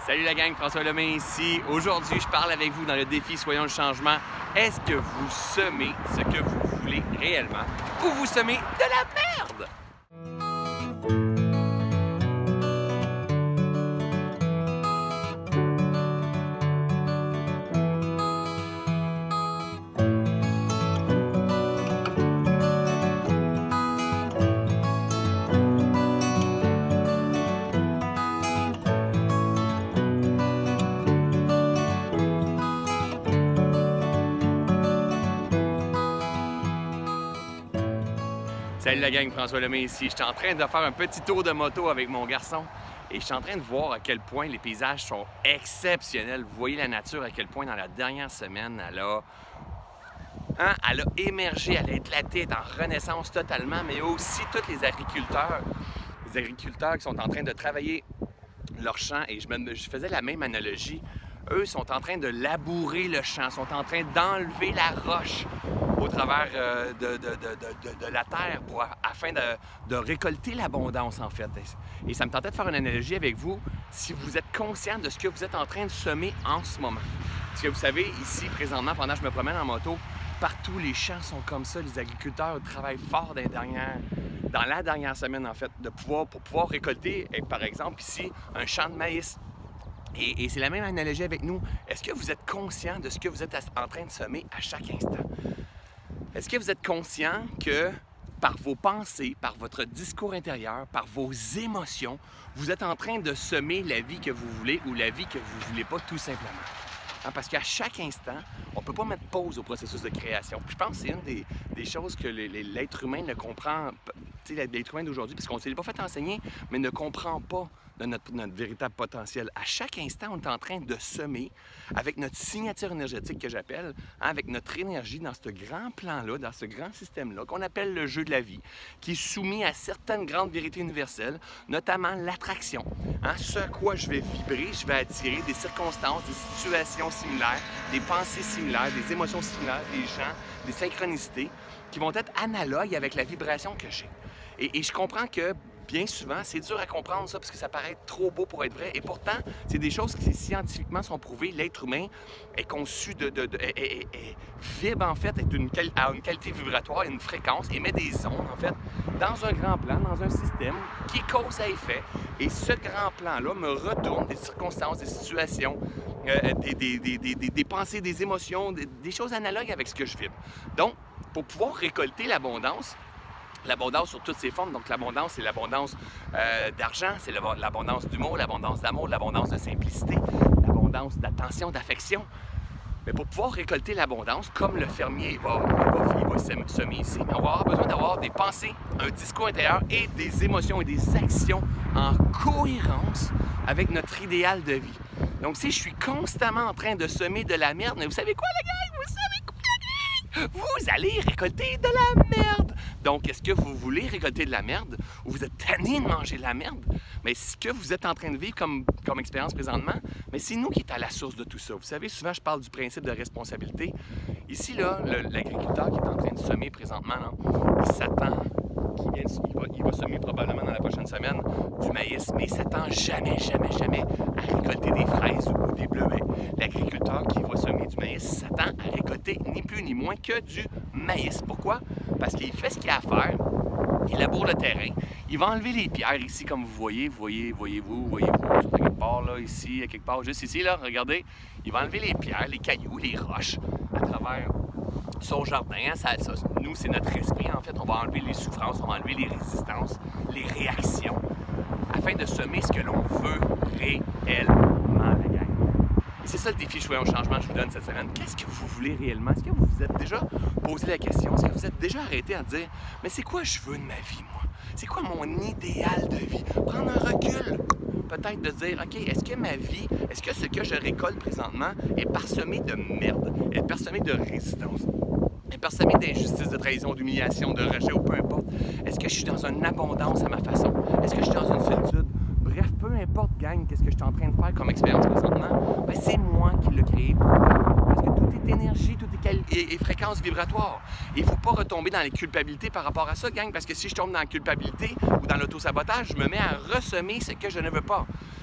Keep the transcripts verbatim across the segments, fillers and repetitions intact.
Salut la gang, François Lemay ici. Aujourd'hui, je parle avec vous dans le défi Soyons le changement. Est-ce que vous semez ce que vous voulez réellement ou vous semez de la merde? Salut la gang, François Lemay ici. Je suis en train de faire un petit tour de moto avec mon garçon et je suis en train de voir à quel point les paysages sont exceptionnels. Vous voyez la nature à quel point dans la dernière semaine, elle a, hein, elle a émergé, elle a éclaté, elle est en renaissance totalement, mais aussi tous les agriculteurs, les agriculteurs qui sont en train de travailler leur champ et je, me, je faisais la même analogie. Eux sont en train de labourer le champ, sont en train d'enlever la roche au travers euh, de, de, de, de, de la terre pour, afin de, de récolter l'abondance en fait. Et ça me tentait de faire une analogie avec vous si vous êtes conscient de ce que vous êtes en train de semer en ce moment. Parce que vous savez, ici présentement, pendant que je me promène en moto, partout les champs sont comme ça, les agriculteurs travaillent fort dans, les dernières, dans la dernière semaine en fait, de pouvoir, pour pouvoir récolter, et par exemple ici, un champ de maïs. Et, et c'est la même analogie avec nous. Est-ce que vous êtes conscient de ce que vous êtes en train de semer à chaque instant? Est-ce que vous êtes conscient que par vos pensées, par votre discours intérieur, par vos émotions, vous êtes en train de semer la vie que vous voulez ou la vie que vous ne voulez pas tout simplement? Hein, parce qu'à chaque instant, on ne peut pas mettre pause au processus de création. Puis je pense que c'est une des, des choses que l'être humain ne comprend, l'être humain d'aujourd'hui, parce qu'on ne s'est pas fait enseigner, mais ne comprend pas de notre, notre véritable potentiel. À chaque instant, on est en train de semer avec notre signature énergétique que j'appelle, hein, avec notre énergie dans ce grand plan-là, dans ce grand système-là, qu'on appelle le jeu de la vie, qui est soumis à certaines grandes vérités universelles, notamment l'attraction. Hein, ce à quoi je vais vibrer, je vais attirer des circonstances, des situations similaires, des pensées similaires, des émotions similaires, des gens, des synchronicités qui vont être analogues avec la vibration que j'ai. Et, et je comprends que bien souvent, c'est dur à comprendre ça parce que ça paraît trop beau pour être vrai. Et pourtant, c'est des choses qui scientifiquement sont prouvées. L'être humain est conçu de... de, de est, est, est, vibre en fait, est une, a une qualité vibratoire, une fréquence, émet des ondes en fait, dans un grand plan, dans un système qui est cause à effet. Et ce grand plan-là me retourne des circonstances, des situations, euh, des, des, des, des, des, des pensées, des émotions, des, des choses analogues avec ce que je vibre. Donc, pour pouvoir récolter l'abondance, l'abondance sur toutes ses formes, donc l'abondance, c'est l'abondance euh, d'argent, c'est l'abondance d'humour, l'abondance d'amour, l'abondance de simplicité, l'abondance d'attention, d'affection. Mais pour pouvoir récolter l'abondance, comme le fermier va, va, va semer ici, on va avoir besoin d'avoir des pensées, un discours intérieur et des émotions et des actions en cohérence avec notre idéal de vie. Donc si je suis constamment en train de semer de la merde, mais vous savez quoi la gang? Vous savez quoi la gang? Vous allez récolter de la merde! Donc, est-ce que vous voulez récolter de la merde ou vous êtes tanné de manger de la merde? Mais ce que vous êtes en train de vivre comme, comme expérience présentement, mais c'est nous qui est à la source de tout ça. Vous savez, souvent, je parle du principe de responsabilité. Ici, là, l'agriculteur qui est en train de semer présentement, là, il s'attend qu'il vienne, il va, il va semer probablement dans la prochaine semaine du maïs, mais il ne s'attend jamais, jamais, jamais à récolter des fraises ou des bleuets. L'agriculteur qui va semer du maïs s'attend à récolter ni plus ni moins que du maïs. Pourquoi? Parce qu'il fait ce qu'il a à faire, il laboure le terrain, il va enlever les pierres ici, comme vous voyez, vous voyez, voyez-vous, voyez-vous, sur quelque part là, ici, quelque part, juste ici, là, regardez, il va enlever les pierres, les cailloux, les roches, à travers son jardin. Hein, ça, ça, nous, c'est notre esprit, en fait, on va enlever les souffrances, on va enlever les résistances, les réactions, afin de semer ce que l'on veut réellement, la gang. Et c'est ça le défi Soyons le changement que je vous donne cette semaine. Qu'est-ce que vous voulez réellement? Est-ce que vous vous êtes déjà posé la question? Est-ce que vous êtes déjà arrêté à dire « Mais c'est quoi je veux de ma vie, moi? C'est quoi mon idéal de vie? » Prendre un recul. Peut-être de dire « OK, est-ce que ma vie, est-ce que ce que je récolte présentement est parsemé de merde? Est parsemé de résistance? Est parsemé d'injustice, de trahison, d'humiliation, de rejet ou peu importe? Est-ce que je suis dans une abondance à ma façon? Est-ce que je suis dans une solitude? » Bref, peu importe, gang, qu'est-ce que je suis en train de faire comme expérience présentement, ben, c'est moi qui l'ai créé. Parce que tout est énergie, tout est, est, est fréquence vibratoire. Il ne faut pas retomber dans les culpabilités par rapport à ça, gang, parce que si je tombe dans la culpabilité ou dans l'autosabotage, je me mets à ressemer ce que je ne veux pas.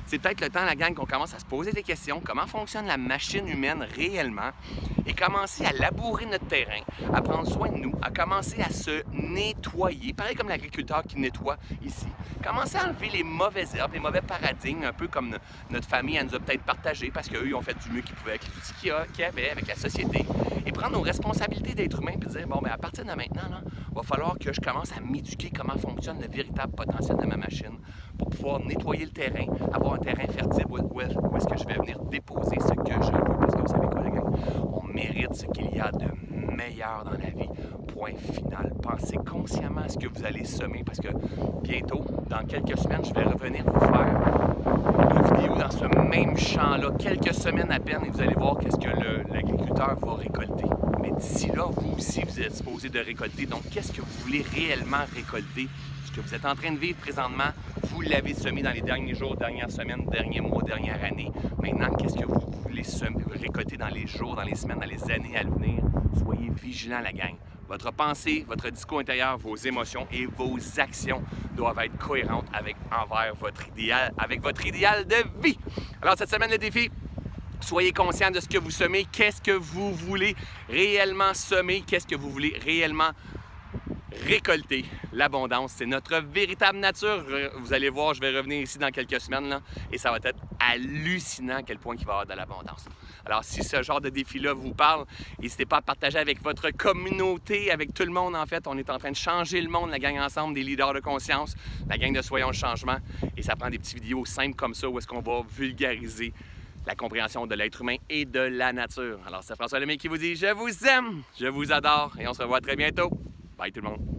c'est peut-être le temps, la gang, qu'on commence à se poser des questions. Comment fonctionne la machine humaine réellement? Et commencer à labourer notre terrain, à prendre soin de nous, à commencer à se nettoyer. Pareil comme l'agriculteur qui nettoie ici. Commencer à enlever les mauvaises herbes, les mauvais paradigmes, un peu comme notre famille elle nous a peut-être partagé parce qu'eux, ils ont fait du mieux qu'ils pouvaient avec les outils qu'il y avait, avec la société. Et prendre nos responsabilités d'être humain et dire, bon, bien, à partir de maintenant, il va falloir que je commence à m'éduquer comment fonctionne le véritable potentiel de ma machine pour pouvoir nettoyer le terrain, avoir un terrain fertile où, où est-ce que je vais venir déposer ce que je veux. Parce que vous savez quoi, les gars? On mérite ce qu'il y a de meilleur dans la vie. Point final. Pensez consciemment à ce que vous allez semer parce que bientôt, dans quelques semaines, je vais revenir vous faire une vidéo dans ce même champ-là, quelques semaines à peine, et vous allez voir qu'est-ce que l'agriculteur va récolter. Mais d'ici là, vous aussi, vous êtes supposé de récolter. Donc, qu'est-ce que vous voulez réellement récolter? Ce que vous êtes en train de vivre présentement, vous l'avez semé dans les derniers jours, dernières semaines, derniers mois, dernière année. Maintenant, qu'est-ce que vous voulez semer, récolter dans les jours, dans les semaines, dans les années à venir? Soyez vigilants, la gang. Votre pensée, votre discours intérieur, vos émotions et vos actions doivent être cohérentes avec, envers votre idéal, avec votre idéal de vie. Alors, cette semaine, le défi, soyez conscient de ce que vous semez, qu'est-ce que vous voulez réellement semer, qu'est-ce que vous voulez réellement récolter. L'abondance, c'est notre véritable nature. Vous allez voir, je vais revenir ici dans quelques semaines là, et ça va être hallucinant à quel point il va y avoir de l'abondance. Alors, si ce genre de défi-là vous parle, n'hésitez pas à partager avec votre communauté, avec tout le monde en fait. On est en train de changer le monde, la gang ensemble, des leaders de conscience, la gang de Soyons le changement. Et ça prend des petites vidéos simples comme ça où est-ce qu'on va vulgariser la compréhension de l'être humain et de la nature. Alors, c'est François Lemay qui vous dit « Je vous aime, je vous adore » et on se revoit très bientôt. Bye tout le monde!